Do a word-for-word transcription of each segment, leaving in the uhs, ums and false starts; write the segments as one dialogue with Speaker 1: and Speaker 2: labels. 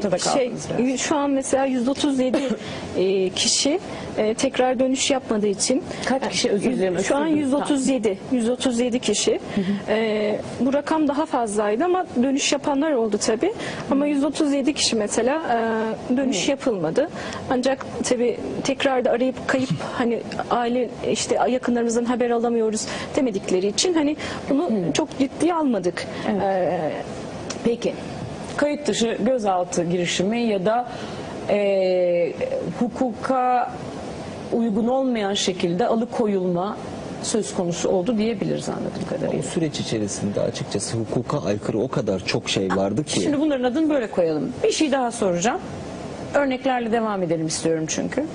Speaker 1: ortada kaldınız
Speaker 2: Şey,
Speaker 1: biraz.
Speaker 2: şu an mesela yüz otuz yedi e, kişi e, tekrar dönüş yapmadığı için.
Speaker 1: Kaç kişi, özür dilerim,
Speaker 2: Şu an
Speaker 1: özür dilerim.
Speaker 2: yüz otuz yedi. yüz otuz yedi kişi. Hı hı. E, bu rakam daha fazlaydı ama dönüş yapanlar oldu tabii. Ama yüz otuz yedi kişi mesela e, dönüş hı. yapılmadı. Ancak tabii tekrar da arayıp kayıp hani aile işte yakınlarımızdan haber alamıyoruz demedikleri için hani bunu hı. çok ciddiye almadık.
Speaker 1: Evet.
Speaker 2: E,
Speaker 1: Peki. Kayıt dışı gözaltı girişimi ya da e, hukuka uygun olmayan şekilde alıkoyulma söz konusu oldu diyebiliriz anladığım kadarıyla.
Speaker 3: O süreç içerisinde açıkçası hukuka aykırı o kadar çok şey vardı ki.
Speaker 1: Şimdi bunların adını böyle koyalım. Bir şey daha soracağım. Örneklerle devam edelim istiyorum çünkü.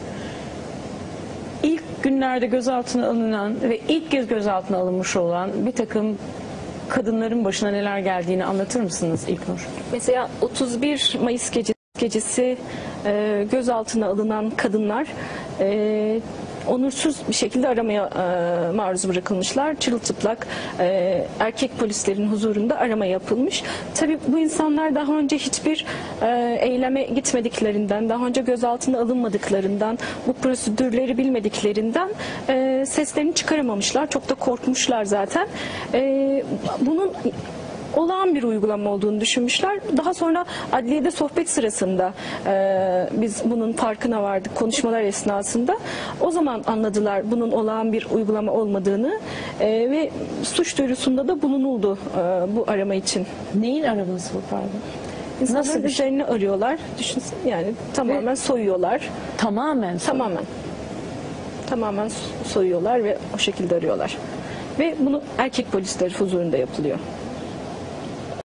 Speaker 1: İlk günlerde gözaltına alınan ve ilk kez gözaltına alınmış olan bir takım kadınların başına neler geldiğini anlatır mısınız İlknur?
Speaker 2: Mesela otuz bir Mayıs gecesi, gecesi e, gözaltına alınan kadınlar e, onursuz bir şekilde aramaya e, maruz bırakılmışlar. Çırılçıplak e, erkek polislerin huzurunda arama yapılmış. Tabii bu insanlar daha önce hiçbir e, eyleme gitmediklerinden, daha önce gözaltına alınmadıklarından, bu prosedürleri bilmediklerinden e, seslerini çıkaramamışlar. Çok da korkmuşlar zaten. E, bunun olağan bir uygulama olduğunu düşünmüşler. Daha sonra adliyede sohbet sırasında e, biz bunun farkına vardık konuşmalar esnasında. O zaman anladılar bunun olağan bir uygulama olmadığını e, ve suç duyurusunda da bulunuldu e, bu arama için.
Speaker 1: Neyin araması bu pardon?
Speaker 2: İnsanların
Speaker 1: Nasıl bir şey?
Speaker 2: üzerine arıyorlar. Düşünsün yani tamamen ve soyuyorlar.
Speaker 1: Tamamen.
Speaker 2: Tamamen. Tamamen soyuyorlar ve o şekilde arıyorlar. Ve bunu erkek polisler huzurunda yapılıyor.